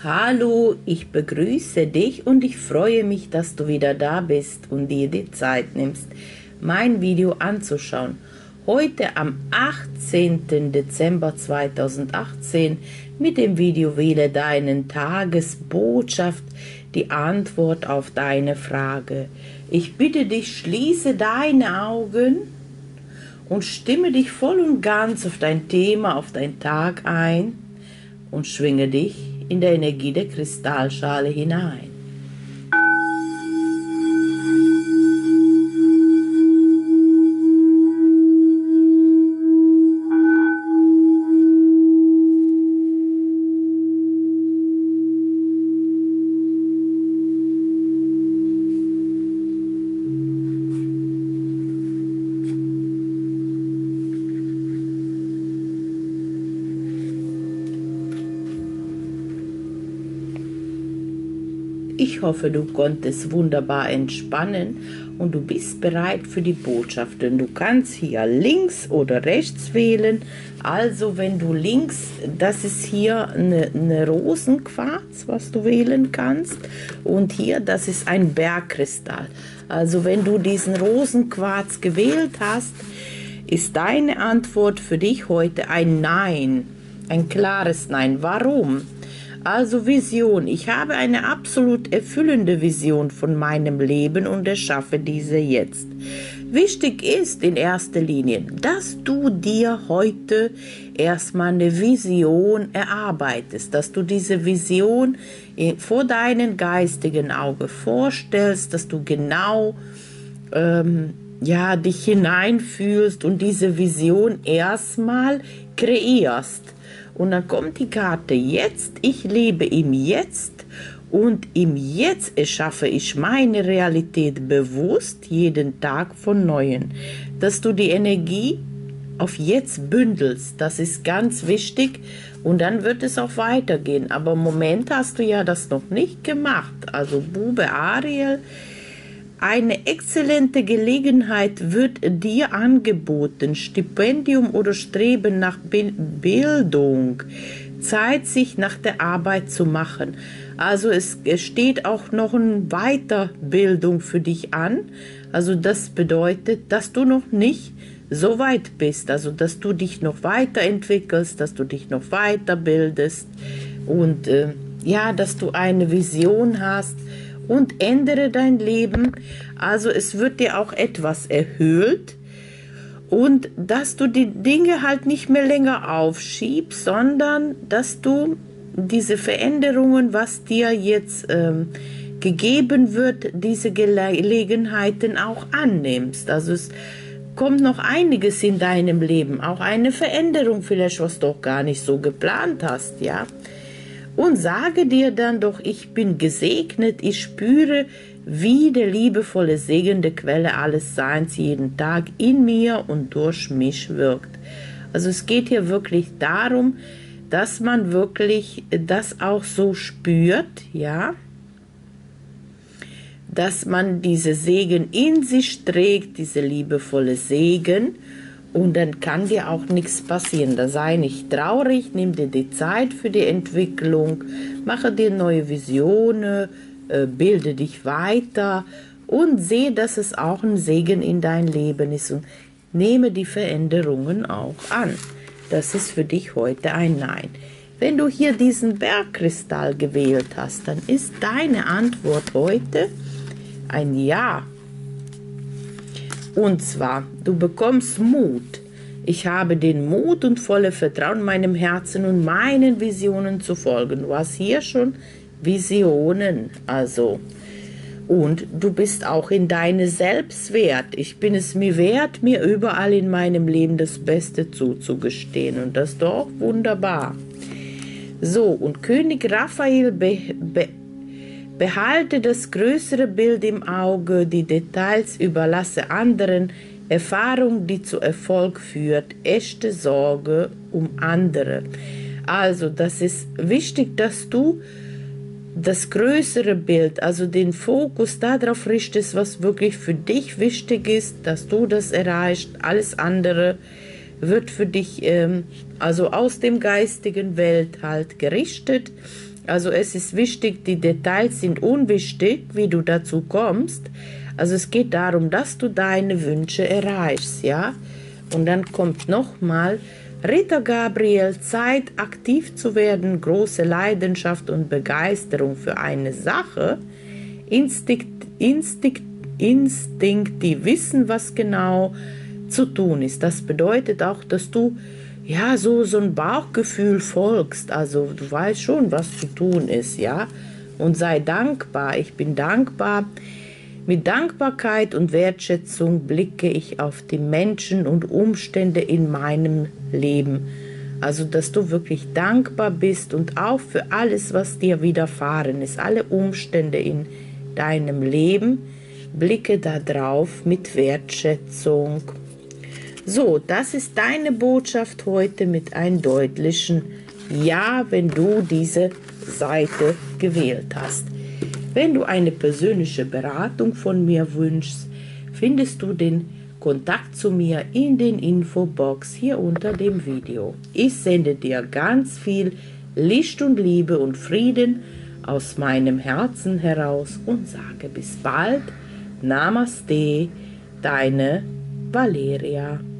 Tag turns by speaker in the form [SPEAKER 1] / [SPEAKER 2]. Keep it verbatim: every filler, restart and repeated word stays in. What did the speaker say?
[SPEAKER 1] Hallo, ich begrüße dich und ich freue mich, dass du wieder da bist und dir die Zeit nimmst, mein Video anzuschauen. Heute am achtzehnten Dezember zweitausendachtzehn mit dem Video Wähle deinen Tagesbotschaft, die Antwort auf deine Frage. Ich bitte dich, schließe deine Augen und stimme dich voll und ganz auf dein Thema, auf deinen Tag ein und schwinge dich in der Energie der Kristallschale hinein. Ich hoffe, du konntest wunderbar entspannen und du bist bereit für die Botschaften. Du kannst hier links oder rechts wählen. Also wenn du links, das ist hier eine, eine Rosenquarz, was du wählen kannst. Und hier, das ist ein Bergkristall. Also wenn du diesen Rosenquarz gewählt hast, ist deine Antwort für dich heute ein Nein. Ein klares Nein. Warum? Also Vision. Ich habe eine absolut erfüllende Vision von meinem Leben und erschaffe diese jetzt. Wichtig ist in erster Linie, dass du dir heute erstmal eine Vision erarbeitest, dass du diese Vision vor deinem geistigen Auge vorstellst, dass du genau ähm, ja, dich hineinfühlst und diese Vision erstmal kreierst. Und dann kommt die Karte Jetzt, ich lebe im Jetzt und im Jetzt erschaffe ich meine Realität bewusst jeden Tag von Neuem. Dass du die Energie auf Jetzt bündelst, das ist ganz wichtig und dann wird es auch weitergehen. Aber im Moment hast du ja das noch nicht gemacht. Also Bube Ariel, eine exzellente Gelegenheit wird dir angeboten, Stipendium oder Streben nach Bildung, Zeit sich nach der Arbeit zu machen. Also es steht auch noch eine Weiterbildung für dich an. Also das bedeutet, dass du noch nicht so weit bist, also dass du dich noch weiterentwickelst, dass du dich noch weiterbildest und äh, ja, dass du eine Vision hast, und ändere dein Leben. Also es wird dir auch etwas erhöht und dass du die Dinge halt nicht mehr länger aufschiebst, sondern dass du diese Veränderungen, was dir jetzt ähm, gegeben wird, diese Gelegenheiten auch annimmst. Also es kommt noch einiges in deinem Leben, auch eine Veränderung vielleicht, was du doch gar nicht so geplant hast, ja. Und sage dir dann doch, ich bin gesegnet, ich spüre, wie der liebevolle Segen der Quelle alles Seins jeden Tag in mir und durch mich wirkt. Also es geht hier wirklich darum, dass man wirklich das auch so spürt, ja, dass man diese Segen in sich trägt, diese liebevolle Segen. Und dann kann dir auch nichts passieren. Da sei nicht traurig, nimm dir die Zeit für die Entwicklung, mache dir neue Visionen, äh, bilde dich weiter und sehe, dass es auch ein Segen in dein Leben ist und nehme die Veränderungen auch an. Das ist für dich heute ein Nein. Wenn du hier diesen Bergkristall gewählt hast, dann ist deine Antwort heute ein Ja. Und zwar, du bekommst Mut. Ich habe den Mut und volle Vertrauen meinem Herzen und meinen Visionen zu folgen. Du hast hier schon Visionen, also. Und du bist auch in deine Selbstwert. Ich bin es mir wert, mir überall in meinem Leben das Beste zuzugestehen. Und das ist doch wunderbar. So, und König Raphael be, be, behalte das größere Bild im Auge, die Details überlasse anderen, Erfahrung, die zu Erfolg führt, echte Sorge um andere. Also das ist wichtig, dass du das größere Bild, also den Fokus darauf richtest, was wirklich für dich wichtig ist, dass du das erreichst. Alles andere wird für dich ähm, also aus dem geistigen Welt halt gerichtet. Also es ist wichtig, die Details sind unwichtig, wie du dazu kommst. Also es geht darum, dass du deine Wünsche erreichst, ja. Und dann kommt nochmal Ritter Gabriel, Zeit aktiv zu werden, große Leidenschaft und Begeisterung für eine Sache, Instinkt, Instinkt, instinktiv wissen, was genau zu tun ist. Das bedeutet auch, dass du ja so, so ein Bauchgefühl folgst, also du weißt schon, was zu tun ist, ja. Und sei dankbar, ich bin dankbar. Mit Dankbarkeit und Wertschätzung blicke ich auf die Menschen und Umstände in meinem Leben. Also, dass du wirklich dankbar bist und auch für alles, was dir widerfahren ist, alle Umstände in deinem Leben, blicke da drauf mit Wertschätzung. So, das ist deine Botschaft heute mit einem deutlichen Ja, wenn du diese Seite gewählt hast. Wenn du eine persönliche Beratung von mir wünschst, findest du den Kontakt zu mir in den Infobox hier unter dem Video. Ich sende dir ganz viel Licht und Liebe und Frieden aus meinem Herzen heraus und sage bis bald. Namaste, deine Valeria.